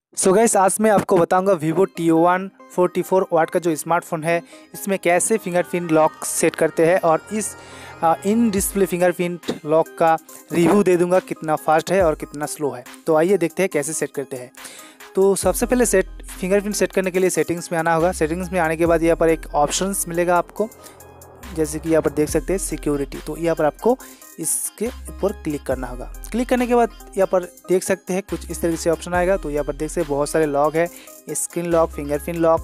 So guys, आज मैं आपको बताऊंगा Vivo T1 44 वाट का जो स्मार्टफोन है इसमें कैसे फिंगरप्रिंट लॉक सेट करते हैं और इस इन डिस्प्ले फिंगरप्रिंट लॉक का रिव्यू दे दूंगा कितना फास्ट है और कितना स्लो है। तो आइए देखते हैं कैसे सेट करते हैं। तो सबसे पहले फिंगरप्रिंट सेट करने के लिए सेटिंग्स में आना होगा। सेटिंग्स में आने के बाद यहाँ पर एक ऑप्शंस मिलेगा आपको, जैसे कि यहाँ पर देख सकते हैं सिक्योरिटी। तो यहाँ पर आपको इसके ऊपर क्लिक करना होगा। क्लिक करने के बाद यहाँ पर देख सकते हैं कुछ इस तरीके से ऑप्शन आएगा। तो यहाँ पर देख सकते हैं बहुत सारे लॉक है, screen lock, fingerprint lock,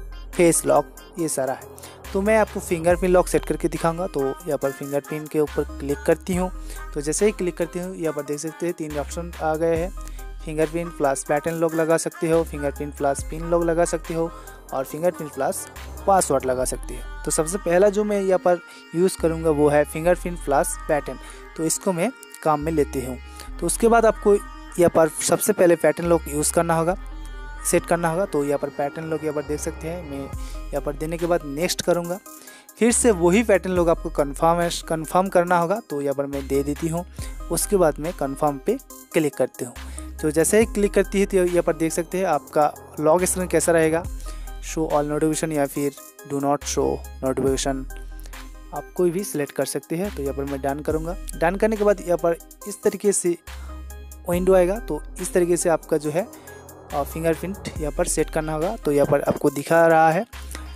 face lock, ये सारा है। तो मैं आपको फिंगरप्रिंट लॉक सेट करके दिखाऊंगा। तो यहाँ पर फिंगरप्रिंट के ऊपर क्लिक करती हूँ। तो जैसे ही क्लिक करती हूँ यहाँ पर देख सकते हैं 3 ऑप्शन आ गए हैं। फिंगरप्रिंट प्लस पैटर्न लॉक लगा सकते हो, फिंगरप्रिंट प्लस पिन लॉक लगा सकते हो और फिंगरप्रिंट प्लस पासवर्ड लगा सकते हो। तो सबसे पहला जो मैं यहाँ पर यूज़ करूँगा वो है फिंगरप्रिंट प्लस पैटर्न। तो इसको मैं काम में लेती हूँ। तो उसके बाद आपको यहाँ पर सबसे पहले पैटर्न लॉक यूज़ करना होगा, सेट करना होगा। तो यहाँ पर पैटर्न लॉक यहाँ पर देख सकते हैं। मैं यहाँ पर देने के बाद नेक्स्ट करूँगा। फिर से वही पैटर्न लॉक आपको कन्फर्म करना होगा। तो यहाँ पर मैं दे देती हूँ। उसके बाद मैं कन्फर्म पे क्लिक करती हूँ। तो जैसे ही क्लिक करती है तो यहाँ पर देख सकते हैं आपका लॉक स्क्रीन कैसा रहेगा, शो ऑल नोटिफिकेशन या फिर डू नॉट शो नोटिफिकेशन, आप कोई भी सिलेक्ट कर सकते हैं। तो यहाँ पर मैं डन करूँगा। डन करने के बाद यहाँ पर इस तरीके से विंडो आएगा। तो इस तरीके से आपका जो है फिंगरप्रिंट यहाँ पर सेट करना होगा। तो यहाँ पर आपको दिखा रहा है,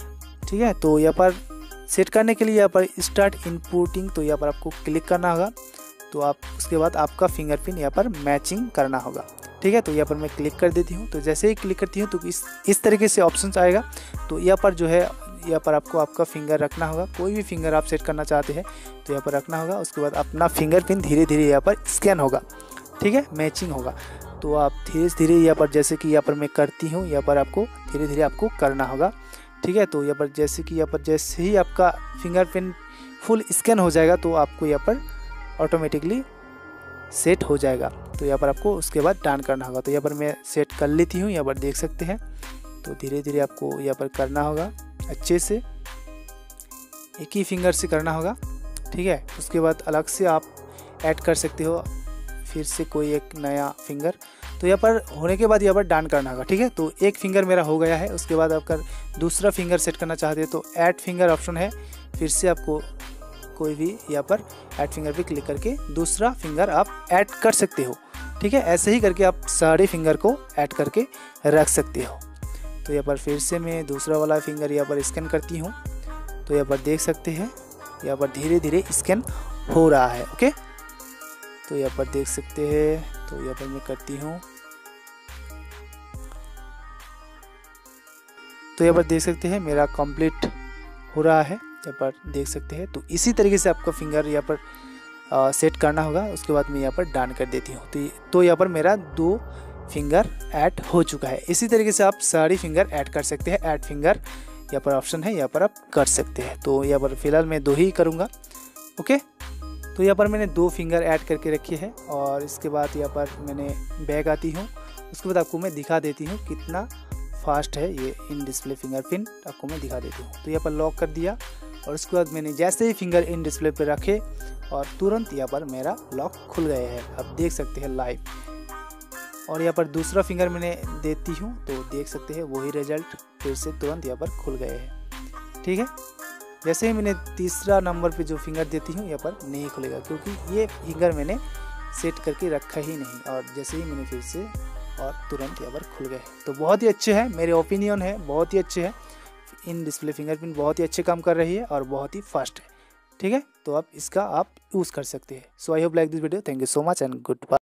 ठीक है। तो यहाँ पर सेट करने के लिए यहाँ पर स्टार्ट इनपुटिंग, तो यहाँ पर आपको क्लिक करना होगा। तो आप उसके बाद आपका फिंगरप्रिंट यहाँ पर मैचिंग करना होगा, ठीक है। तो यहाँ पर मैं क्लिक कर देती हूँ। तो जैसे ही क्लिक करती हूँ तो इस तरीके से ऑप्शंस आएगा। तो यहाँ पर जो है यहाँ पर आपको आपका फिंगर रखना होगा। कोई भी फिंगर आप सेट करना चाहते हैं तो यहाँ पर रखना होगा। उसके बाद अपना फिंगरप्रिंट धीरे धीरे यहाँ पर स्कैन होगा, ठीक है, मैचिंग होगा। तो आप धीरे धीरे यहाँ पर जैसे कि यहाँ पर मैं करती हूँ, यहाँ पर आपको धीरे धीरे आपको करना होगा, ठीक है। तो यहाँ पर जैसे ही आपका फिंगरप्रिंट फुल स्कैन हो जाएगा तो आपको यहाँ पर ऑटोमेटिकली सेट हो जाएगा। तो यहाँ पर आपको उसके बाद डन करना होगा। तो यहाँ पर मैं सेट कर लेती हूँ, यहाँ पर देख सकते हैं। तो धीरे धीरे आपको यहाँ पर करना होगा, अच्छे से एक ही फिंगर से करना होगा, ठीक है। उसके बाद अलग से आप ऐड कर सकते हो फिर से कोई एक नया फिंगर। तो यहाँ पर होने के बाद यहाँ पर डन करना होगा, ठीक है। तो एक फिंगर मेरा हो गया है। उसके बाद आप दूसरा फिंगर सेट करना चाहते हैं तो ऐड फिंगर ऑप्शन है। फिर से आपको कोई भी यहाँ पर ऐड फिंगर पे क्लिक करके दूसरा फिंगर आप ऐड कर सकते हो, ठीक है। ऐसे ही करके आप सारे फिंगर को ऐड करके रख सकते हो। तो यहाँ पर फिर से मैं दूसरा वाला फिंगर यहाँ पर स्कैन करती हूँ। तो यहाँ पर देख सकते हैं यहाँ पर धीरे धीरे स्कैन हो रहा है, ओके। तो यहाँ पर देख सकते हैं। तो यहाँ पर मैं करती हूँ। तो यहाँ पर देख सकते हैं मेरा कंप्लीट हो रहा है, यहाँ पर देख सकते हैं। तो इसी तरीके से आपका फिंगर यहाँ पर सेट करना होगा। उसके बाद मैं यहाँ पर डन कर देती हूँ। तो यहाँ पर मेरा 2 फिंगर ऐड हो चुका है। इसी तरीके से आप सारी फिंगर ऐड कर सकते हैं। ऐड फिंगर यहाँ पर ऑप्शन है, यहाँ पर आप कर सकते हैं। तो यहाँ पर फिलहाल मैं 2 ही करूँगा, ओके। तो यहाँ पर मैंने 2 फिंगर ऐड करके रखी है। और इसके बाद यहाँ पर मैंने बैक आती हूँ। उसके बाद आपको मैं दिखा देती हूँ कितना फास्ट है ये इन डिस्प्ले फिंगरप्रिंट, आपको मैं दिखा देती हूँ। तो यहाँ पर लॉक कर दिया और उसके बाद मैंने जैसे ही फिंगर इन डिस्प्ले पे रखे और तुरंत यहाँ पर मेरा लॉक खुल गया है, आप देख सकते हैं लाइव। और यहाँ पर दूसरा फिंगर मैंने देती हूँ तो देख सकते हैं वही रिजल्ट फिर से तुरंत यहाँ पर खुल गए हैं, ठीक है। जैसे ही मैंने तीसरा नंबर पे जो फिंगर देती हूँ यहाँ पर नहीं खुलेगा क्योंकि ये फिंगर मैंने सेट करके रखा ही नहीं। और जैसे ही मैंने फिर से और तुरंत यहाँ पर खुल गए। तो बहुत ही अच्छे हैं, मेरे ओपिनियन है, बहुत ही अच्छे हैं। इन डिस्प्ले फिंगरप्रिंट बहुत ही अच्छे काम कर रही है और बहुत ही फास्ट है, ठीक है। तो आप इसका यूज़ कर सकते हैं। So I hope like this video. Thank you so much and good bye.